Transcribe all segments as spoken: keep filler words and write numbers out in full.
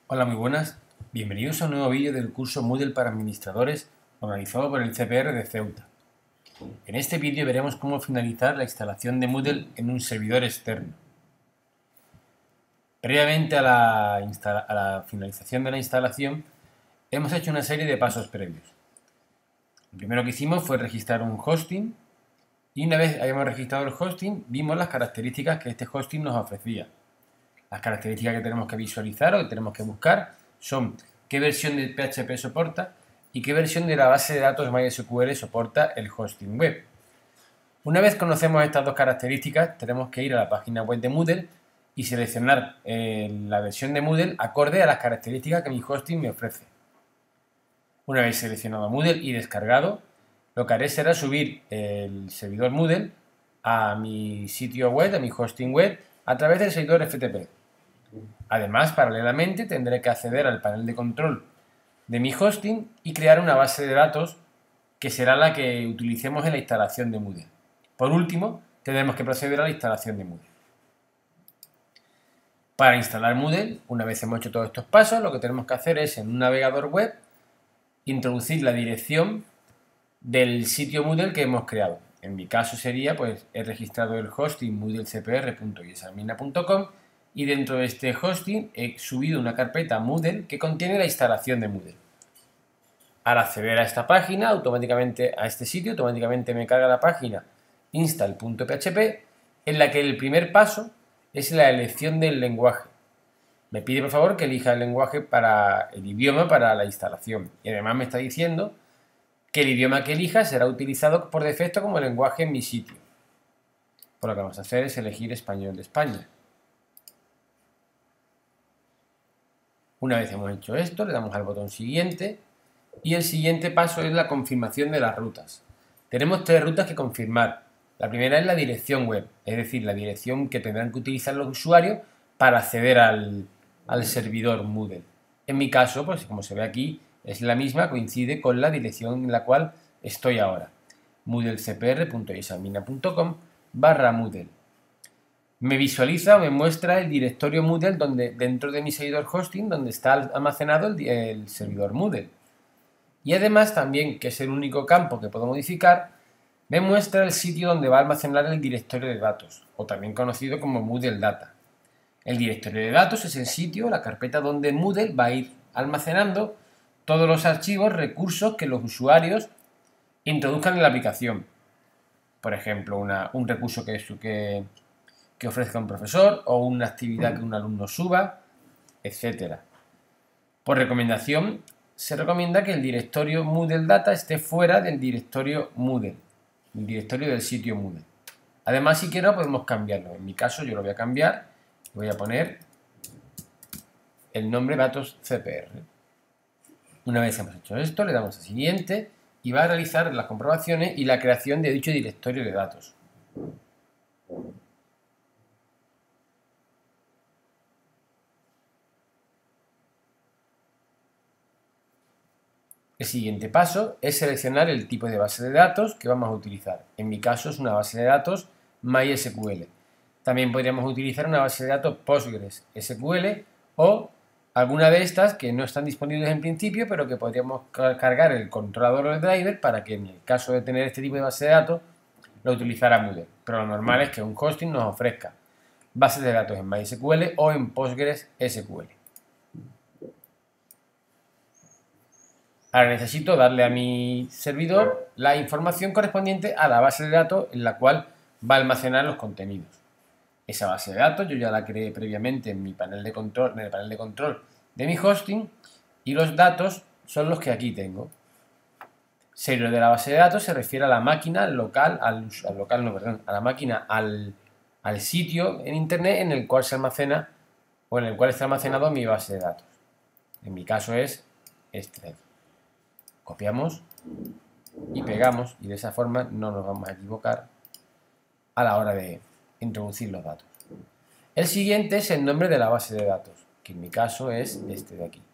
Hola, muy buenas. Bienvenidos a un nuevo vídeo del curso Moodle para administradores organizado por el C P R de Ceuta. En este vídeo veremos cómo finalizar la instalación de Moodle en un servidor externo. Previamente a la, a la finalización de la instalación, hemos hecho una serie de pasos previos. Lo primero que hicimos fue registrar un hosting y una vez hayamos registrado el hosting, vimos las características que este hosting nos ofrecía. Las características que tenemos que visualizar o que tenemos que buscar son qué versión de P H P soporta y qué versión de la base de datos MySQL soporta el hosting web. Una vez conocemos estas dos características, tenemos que ir a la página web de Moodle y seleccionar eh, la versión de Moodle acorde a las características que mi hosting me ofrece. Una vez seleccionado Moodle y descargado, lo que haré será subir el servidor Moodle a mi sitio web, a mi hosting web, a través del servidor F T P. Además, paralelamente tendré que acceder al panel de control de mi hosting y crear una base de datos que será la que utilicemos en la instalación de Moodle. Por último, tendremos que proceder a la instalación de Moodle. Para instalar Moodle, una vez hemos hecho todos estos pasos, lo que tenemos que hacer es en un navegador web introducir la dirección del sitio Moodle que hemos creado. En mi caso sería, pues, he registrado el hosting moodlecpr punto yesamina punto com y dentro de este hosting he subido una carpeta Moodle que contiene la instalación de Moodle. Al acceder a esta página, automáticamente a este sitio, automáticamente me carga la página install punto p h p, en la que el primer paso es la elección del lenguaje. Me pide por favor que elija el lenguaje para el idioma para la instalación y además me está diciendo que el idioma que elija será utilizado por defecto como lenguaje en mi sitio. Por lo que vamos a hacer es elegir español de España. Una vez hemos hecho esto, le damos al botón siguiente y el siguiente paso es la confirmación de las rutas. Tenemos tres rutas que confirmar. La primera es la dirección web, es decir, la dirección que tendrán que utilizar los usuarios para acceder al, al servidor Moodle. En mi caso, pues como se ve aquí, es la misma, coincide con la dirección en la cual estoy ahora. moodlecpr punto yesamina punto com barra Moodle. Me visualiza o me muestra el directorio Moodle donde, dentro de mi servidor hosting donde está almacenado el, el servidor Moodle. Y además también, que es el único campo que puedo modificar, me muestra el sitio donde va a almacenar el directorio de datos, o también conocido como Moodle Data. El directorio de datos es el sitio, la carpeta donde Moodle va a ir almacenando todos los archivos, recursos que los usuarios introduzcan en la aplicación. Por ejemplo, una, un recurso que, que, que ofrezca un profesor o una actividad que un alumno suba, etcétera. Por recomendación, se recomienda que el directorio Moodle Data esté fuera del directorio Moodle, el directorio del sitio Moodle. Además, si quiero, podemos cambiarlo. En mi caso, yo lo voy a cambiar. Voy a poner el nombre datos C P R. Una vez hemos hecho esto, le damos a siguiente y va a realizar las comprobaciones y la creación de dicho directorio de datos. El siguiente paso es seleccionar el tipo de base de datos que vamos a utilizar. En mi caso es una base de datos MySQL. También podríamos utilizar una base de datos PostgreSQL o alguna de estas que no están disponibles en principio, pero que podríamos cargar el controlador o el driver para que en el caso de tener este tipo de base de datos lo utilizara Moodle. Pero lo normal es que un hosting nos ofrezca bases de datos en MySQL o en PostgreSQL. Ahora necesito darle a mi servidor la información correspondiente a la base de datos en la cual va a almacenar los contenidos. Esa base de datos yo ya la creé previamente en mi panel de control, en el panel de control de mi hosting y los datos son los que aquí tengo. Serial de la base de datos se refiere a la máquina local, al, al local no, perdón, a la máquina, al, al sitio en internet en el cual se almacena o en el cual está almacenado mi base de datos. En mi caso es este. Copiamos y pegamos y de esa forma no nos vamos a equivocar a la hora de introducir los datos. El siguiente es el nombre de la base de datos, que en mi caso es este de aquí.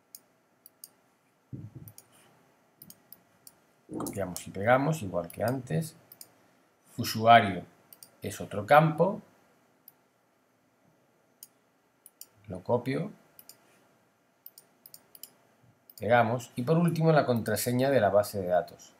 Copiamos y pegamos, igual que antes. Usuario es otro campo. Lo copio pegamos y por último la contraseña de la base de datos.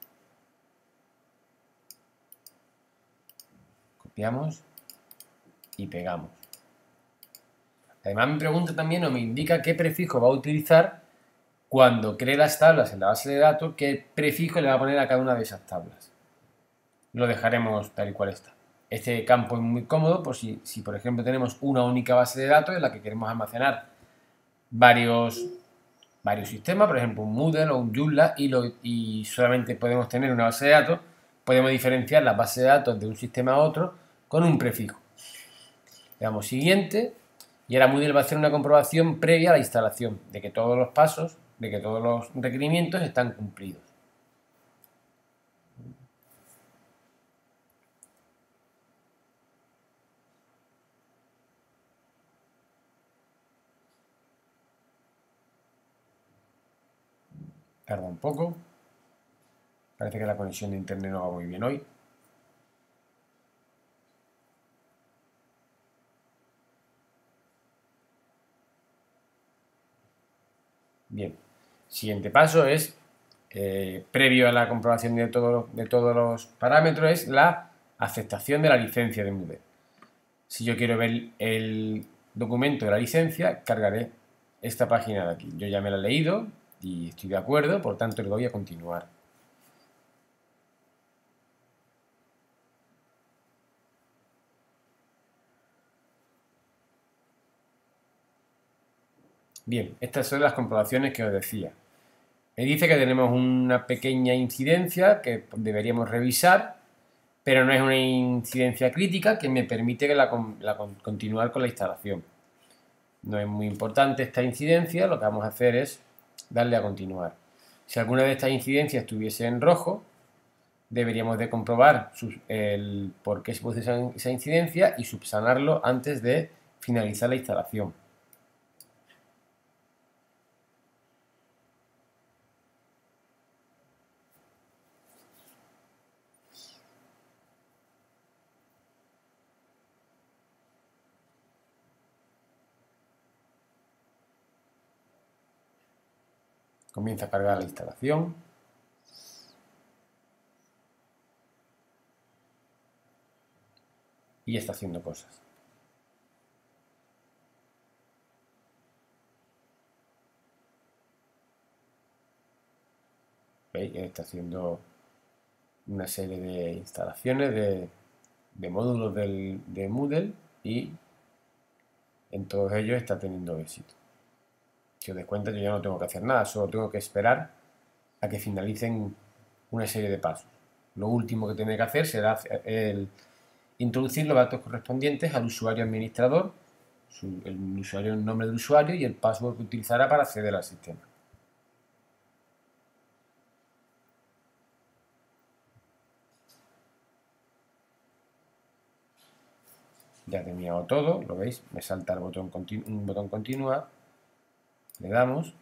Copiamos y pegamos. Además me pregunta también o me indica qué prefijo va a utilizar cuando cree las tablas en la base de datos, qué prefijo le va a poner a cada una de esas tablas. Lo dejaremos tal y cual está. Este campo es muy cómodo por si, si por ejemplo tenemos una única base de datos en la que queremos almacenar varios, varios sistemas, por ejemplo un Moodle o un Joomla, y, lo, y solamente podemos tener una base de datos, podemos diferenciar las bases de datos de un sistema a otro con un prefijo. Le damos siguiente y ahora Moodle va a hacer una comprobación previa a la instalación de que todos los pasos, de que todos los requerimientos están cumplidos. Tarda un poco. Parece que la conexión de internet no va muy bien hoy. Bien. Siguiente paso es, eh, previo a la comprobación de, todo, de todos los parámetros, es la aceptación de la licencia de Moodle. Si yo quiero ver el documento de la licencia, cargaré esta página de aquí. Yo ya me la he leído y estoy de acuerdo, por tanto le doy a continuar. Bien, estas son las comprobaciones que os decía. Me dice que tenemos una pequeña incidencia que deberíamos revisar, pero no es una incidencia crítica que me permite que la, la, continuar con la instalación. No es muy importante esta incidencia, lo que vamos a hacer es darle a continuar. Si alguna de estas incidencias estuviese en rojo, deberíamos de comprobar sus, el por qué se produce esa, esa incidencia y subsanarlo antes de finalizar la instalación. Comienza a cargar la instalación. Y está haciendo cosas. ¿Veis? Está haciendo una serie de instalaciones de, de módulos del, de Moodle y en todos ellos está teniendo éxito. Si os dais cuenta, yo ya no tengo que hacer nada, solo tengo que esperar a que finalicen una serie de pasos. Lo último que tiene que hacer será el introducir los datos correspondientes al usuario administrador, su, el usuario, el nombre del usuario y el password que utilizará para acceder al sistema. Ya he terminado todo, lo veis, me salta el botón continu, un botón continuar, le damos.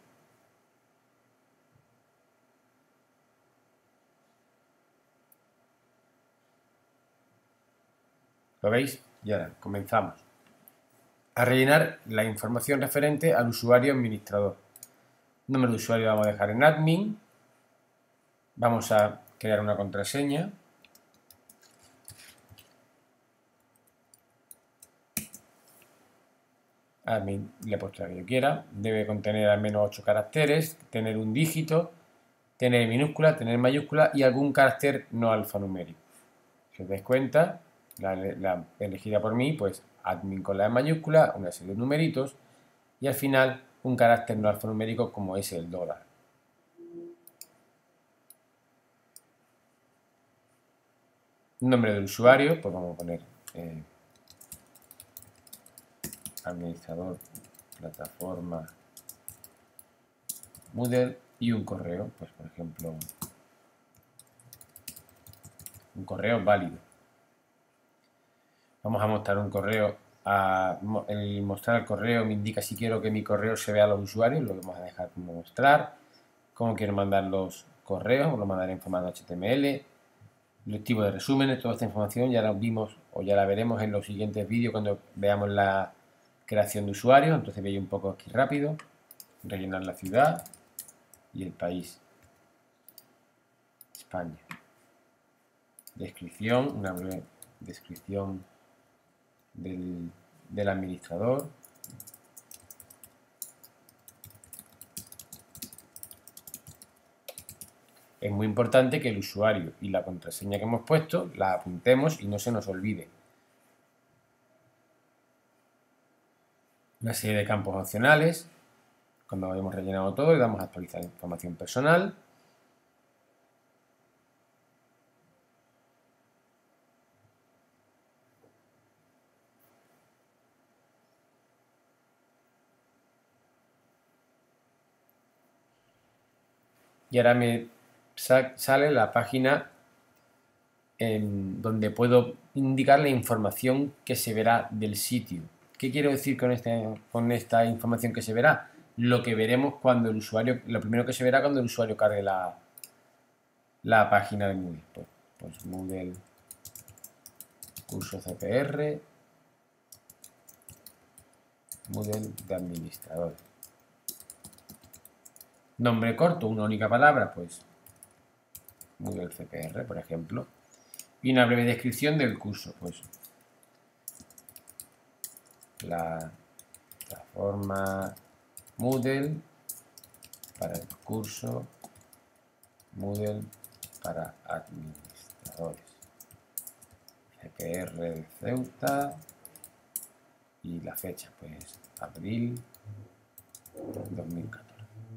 ¿Lo veis? Y ahora comenzamos a rellenar la información referente al usuario administrador. Número de usuario vamos a dejar en admin. Vamos a crear una contraseña. Admin le he puesto la que yo quiera. Debe contener al menos ocho caracteres, tener un dígito, tener minúscula, tener mayúscula y algún carácter no alfanumérico. Si os dais cuenta, la, la elegida por mí, pues admin con la E mayúscula, una serie de numeritos y al final un carácter no alfanumérico como es el dólar. Nombre del usuario, pues vamos a poner eh, administrador, plataforma, Moodle y un correo, pues por ejemplo un correo válido. Vamos a mostrar un correo, a, el mostrar el correo me indica si quiero que mi correo se vea a los usuarios, lo vamos a dejar como mostrar, cómo quiero mandar los correos, lo mandaré en formato H T M L, el tipo de resúmenes, toda esta información ya la vimos o ya la veremos en los siguientes vídeos cuando veamos la creación de usuarios, entonces veis un poco aquí rápido, rellenar la ciudad, y el país, España. Descripción, una breve descripción del, del administrador. Es muy importante que el usuario y la contraseña que hemos puesto la apuntemos y no se nos olvide. Una serie de campos opcionales. Cuando hayamos rellenado todo, le damos a actualizar información personal. Y ahora me sale la página en donde puedo indicar la información que se verá del sitio. ¿Qué quiero decir con, este, con esta información que se verá? Lo que veremos cuando el usuario, lo primero que se verá cuando el usuario cargue la, la página de Moodle. Pues, pues Moodle curso C P R, Moodle de administrador. Nombre corto, una única palabra, pues Moodle C P R, por ejemplo. Y una breve descripción del curso, pues la plataforma Moodle para el curso Moodle para administradores, C P R de Ceuta, y la fecha, pues abril dos mil catorce.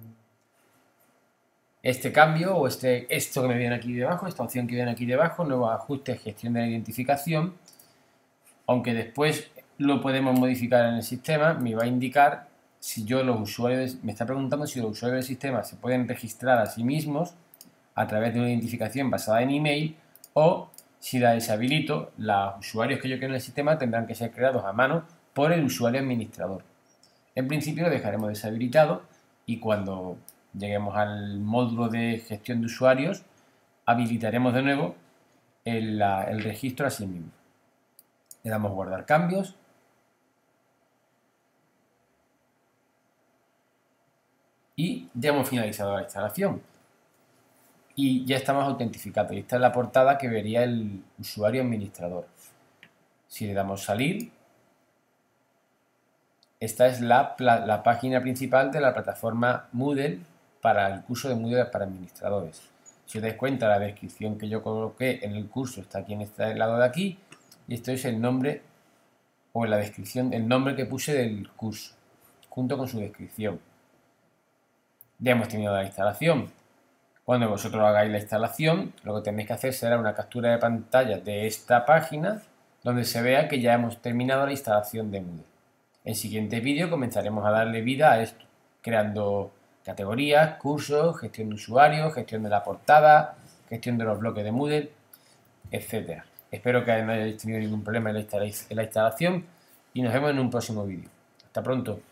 Este cambio o este, esto que me viene aquí debajo, esta opción que viene aquí debajo, nuevo ajuste, gestión de la identificación, aunque después lo podemos modificar en el sistema, me va a indicar si yo los usuarios, me está preguntando si los usuarios del sistema se pueden registrar a sí mismos a través de una identificación basada en email, o si la deshabilito, los usuarios que yo quiero en el sistema tendrán que ser creados a mano por el usuario administrador. En principio lo dejaremos deshabilitado y cuando lleguemos al módulo de gestión de usuarios habilitaremos de nuevo el, la, el registro a sí mismo. Le damos guardar cambios. Y ya hemos finalizado la instalación. Y ya estamos autentificados. Y esta es la portada que vería el usuario administrador. Si le damos salir, esta es la, la página principal de la plataforma Moodle para el curso de Moodle para administradores. Si os dais cuenta, la descripción que yo coloqué en el curso está aquí en este lado de aquí. Y esto es el nombre, o en la descripción, el nombre que puse del curso, junto con su descripción. Ya hemos terminado la instalación. Cuando vosotros hagáis la instalación, lo que tenéis que hacer será una captura de pantalla de esta página, donde se vea que ya hemos terminado la instalación de Moodle. En el siguiente vídeo comenzaremos a darle vida a esto, creando categorías, cursos, gestión de usuarios, gestión de la portada, gestión de los bloques de Moodle, etcétera. Espero que no hayáis tenido ningún problema en la instalación y nos vemos en un próximo vídeo. Hasta pronto.